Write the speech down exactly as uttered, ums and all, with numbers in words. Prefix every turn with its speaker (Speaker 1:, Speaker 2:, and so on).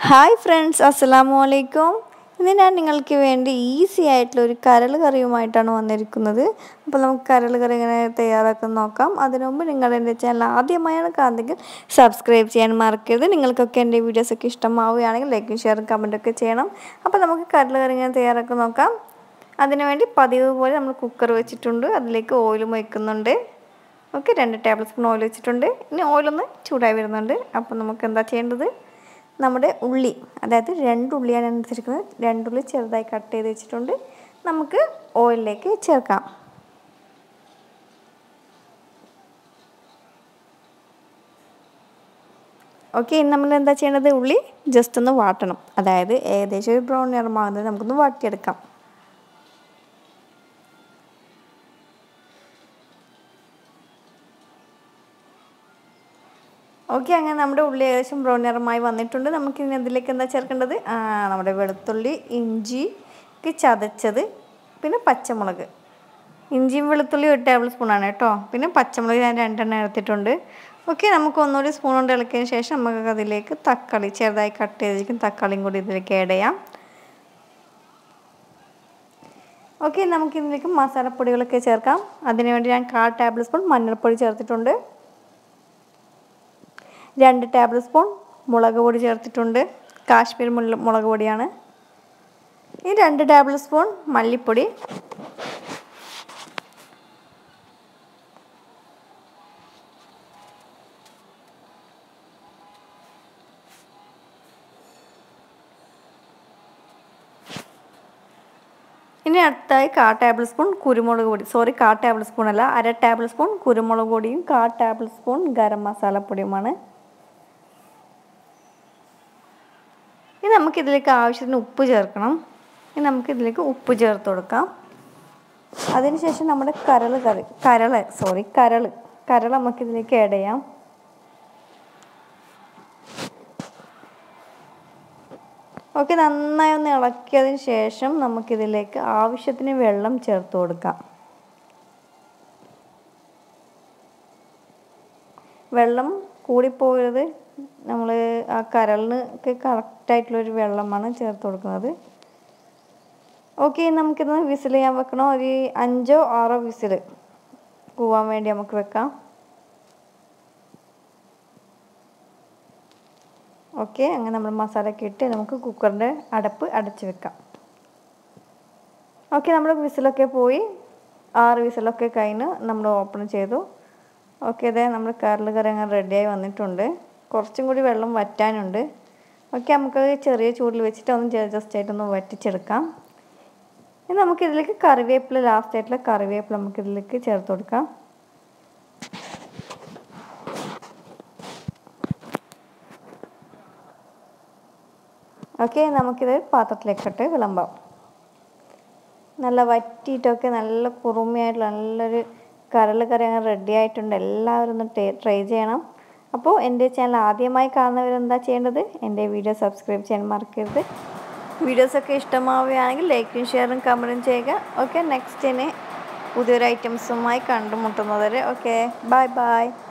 Speaker 1: Hi friends, അസ്സലാമു അലൈക്കും. ഇന്ന് ഞാൻ നിങ്ങൾക്ക് വേണ്ടി ഈസി ആയിട്ടുള്ള ഒരു കരൾ കറിയുമായിട്ടാണ് വന്നിരിക്കുന്നത്. അപ്പോൾ നമുക്ക് കരൾ കറി എങ്ങനെ തയ്യാറാക്കാൻ നോക്കാം. അതിനു മുമ്പ് നിങ്ങൾ എൻ്റെ ചാനൽ ആദ്യമായാണ് കാണുന്നതെങ്കിൽ സബ്സ്ക്രൈബ് ചെയ്യാൻ മറക്കരുത്. നിങ്ങൾക്കൊക്കെ എൻ്റെ വീഡിയോസൊക്കെ ഇഷ്ടമാവുകയാണെങ്കിൽ ലൈക്കും ഷെയറും കമൻറ്റൊക്കെ ചെയ്യണം. അപ്പോൾ നമുക്ക് കരൾ കറി എങ്ങനെ തയ്യാറാക്കാൻ നോക്കാം. അതിനുവേണ്ടി പതിവ് പോലെ നമ്മൾ കുക്കർ വെച്ചിട്ടുണ്ട്. അതിലേക്ക് ഓയിലും വയ്ക്കുന്നുണ്ട്. ഓക്കെ, രണ്ട് ടേബിൾ സ്പൂൺ ഓയിൽ വെച്ചിട്ടുണ്ട്. ഇനി ഓയിലൊന്ന് ചൂടായി വരുന്നുണ്ട്. അപ്പോൾ നമുക്ക് എന്താ ചെയ്യേണ്ടത്, നമ്മുടെ ഉള്ളി, അതായത് രണ്ട് ഉള്ളിയാണ് എടുത്തിരിക്കുന്നത്. രണ്ടുള്ളി ചെറുതായി കട്ട് ചെയ്ത് വെച്ചിട്ടുണ്ട്. നമുക്ക് ഓയിലിലേക്ക് ചേർക്കാം. ഓക്കെ, ഇനി നമ്മൾ എന്താ ചെയ്യേണ്ടത്, ഉള്ളി ജസ്റ്റ് ഒന്ന് വാട്ടണം. അതായത് ഏകദേശം ഒരു ബ്രൗൺ നിറമാകുന്നത് നമുക്കൊന്ന് വാട്ടിയെടുക്കാം. ഓക്കെ, അങ്ങനെ നമ്മുടെ ഉള്ളി ഏകദേശം ബ്രൗൺ നിറമായി വന്നിട്ടുണ്ട്. നമുക്കിനി അതിലേക്ക് എന്താ ചേർക്കേണ്ടത്, നമ്മുടെ വെളുത്തുള്ളി, ഇഞ്ചിക്ക് ചതച്ചത്, പിന്നെ പച്ചമുളക്. ഇഞ്ചിയും വെളുത്തുള്ളി ഒരു ടേബിൾ സ്പൂണാണ് കേട്ടോ. പിന്നെ പച്ചമുളക് ഞാൻ രണ്ടെണ്ണം എടുത്തിട്ടുണ്ട്. ഓക്കെ, നമുക്ക് ഒന്നുകൂടി സ്പൂൺ കൊണ്ട് ഇളക്കിയതിന് ശേഷം നമുക്ക് അതിലേക്ക് തക്കാളി ചെറുതായി കട്ട് ചെയ്തിരിക്കും തക്കാളിയും കൂടി ഇതിലേക്ക് ആഡ് ചെയ്യാം. ഓക്കെ, നമുക്കിതിലേക്ക് മസാലപ്പൊടികളൊക്കെ ചേർക്കാം. അതിനുവേണ്ടി ഞാൻ കാൽ ടേബിൾ സ്പൂൺ മഞ്ഞൾപ്പൊടി ചേർത്തിട്ടുണ്ട്. രണ്ട് ടേബിൾ സ്പൂൺ മുളക് പൊടി ചേർത്തിട്ടുണ്ട്. കാശ്മീർ മുളക് പൊടിയാണ്. ഈ രണ്ട് ടേബിൾ സ്പൂൺ മല്ലിപ്പൊടി, ഇനി അടുത്തായി കാ ടേബിൾ സ്പൂൺ കുരുമുളക് പൊടി, സോറി കാ ടേബിൾ സ്പൂൺ അല്ല, അര ടേബിൾ സ്പൂൺ കുരുമുളക് പൊടിയും കാ ടേബിൾ സ്പൂൺ ഗരം മസാലപ്പൊടിയുമാണ്. ഇനി നമുക്കിതിലേക്ക് ആവശ്യത്തിന് ഉപ്പ് ചേർക്കണം. ഇനി നമുക്കിതിലേക്ക് ഉപ്പ് ചേർത്ത് കൊടുക്കാം. അതിനുശേഷം നമ്മുടെ കരൾ കറി കരൾ സോറി കരൾ കരൾ നമുക്കിതിലേക്ക് ആഡ് ചെയ്യാം. ഓക്കെ, നന്നായി ഒന്ന് ഇളക്കിയതിന് ശേഷം നമുക്കിതിലേക്ക് ആവശ്യത്തിന് വെള്ളം ചേർത്ത് കൊടുക്കാം. വെള്ളം കൂടിപ്പോയത്, നമ്മൾ ആ കരളിന് ഒക്കെ കറക്റ്റായിട്ടുള്ളൊരു വെള്ളമാണ് ചേർത്ത് കൊടുക്കുന്നത്. ഓക്കെ, നമുക്കിന്ന് വിസിൽ ചെയ്യാൻ വെക്കണം. ഒരു അഞ്ചോ ആറോ വിസിൽ കൂവാൻ വേണ്ടി നമുക്ക് വെക്കാം. ഓക്കെ, അങ്ങനെ നമ്മൾ മസാലയൊക്കെ ഇട്ട് നമുക്ക് കുക്കറിൻ്റെ അടപ്പ് അടച്ച് വെക്കാം. ഓക്കെ, നമ്മുടെ വിസിലൊക്കെ പോയി, ആറ് വിസിലൊക്കെ കഴിഞ്ഞ് നമ്മൾ ഓപ്പൺ ചെയ്തു. ഓക്കെ, അതെ നമ്മുടെ കരൾ കറി അങ്ങനെ റെഡിയായി വന്നിട്ടുണ്ട്. കുറച്ചും കൂടി വെള്ളം വറ്റാനുണ്ട്. ഓക്കെ, നമുക്ക് ചെറിയ ചൂടിൽ വെച്ചിട്ട് ഒന്ന് ജസ്റ്റ് ആയിട്ടൊന്ന് വറ്റിച്ചെടുക്കാം. ഇനി നമുക്കിതിലേക്ക് കറിവേപ്പില, ലാസ്റ്റ് ആയിട്ടുള്ള കറിവേപ്പില നമുക്കിതിലേക്ക് ചേർത്ത് കൊടുക്കാം. ഓക്കെ, നമുക്കിത് പാത്രത്തിലേക്കിട്ട് വിളമ്പാം. നല്ല വറ്റിയിട്ടൊക്കെ നല്ല കുറുമയായിട്ടുള്ള നല്ലൊരു കരൾ കറി അങ്ങനെ റെഡി ആയിട്ടുണ്ട്. എല്ലാവരും ഒന്ന് ട്രൈ ചെയ്യണം. അപ്പോൾ എൻ്റെ ചാനൽ ആദ്യമായി കാണുന്നവരെന്താ ചെയ്യേണ്ടത്, എൻ്റെ വീഡിയോ സബ്സ്ക്രൈബ് ചെയ്യാൻ മറക്കരുത്. വീഡിയോസൊക്കെ ഇഷ്ടമാവുകയാണെങ്കിൽ ലൈക്കും ഷെയറും കമൻറ്റും ചെയ്യുക. ഓക്കെ, നെക്സ്റ്റിന് പുതിയൊരു ഐറ്റംസുമായി കണ്ടുമുട്ടുന്നത് വരെ ഓക്കെ, ബൈ ബൈ.